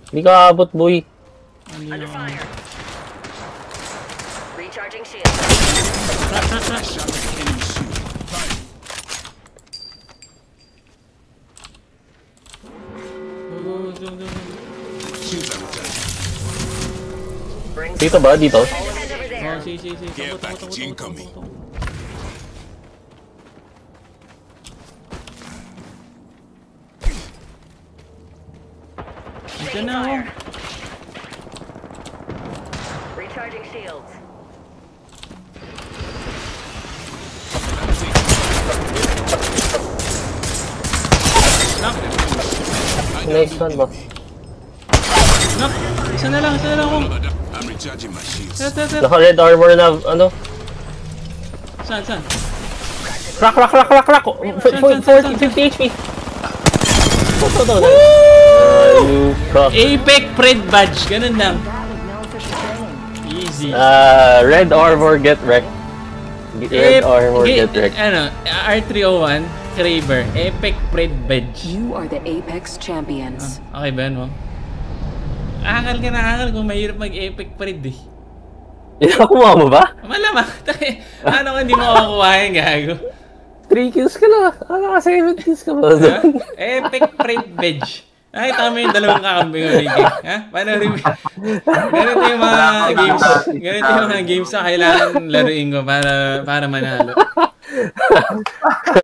Hindi ka abot, boy. Under fire. Recharging shield. Dito ba? Dito? Oh, sige. Takbo. Taking fire. Recharging shields. Nice one, boss. Knock! Isa na lang ako. I'm recharging my shields. Naka-red armor na, ano? Saan? Crack! 40, 50 HP! Ito. Apek Pred Badge, ganun lang. Easy. Red armor get wrecked. Red armor get wrecked. Ano, R301, Kraber, Apek Pred Badge. You are the Apex champions. Okay ba yun, mo? Akal ka na akal kung mahirap mag-Apek Pred eh. Nakuha mo ba? Malamang. Ano kung hindi mo makukuha yan, gago? 3 kills ka lang. Ano ka 7 kills ka ba? Apek Pred Badge. Nakita mo yung dalawang kakambing o Ricky? Ha? Paano rin? Ganito yung mga games. Ganito yung mga games na kailangan laruin ko para manalo.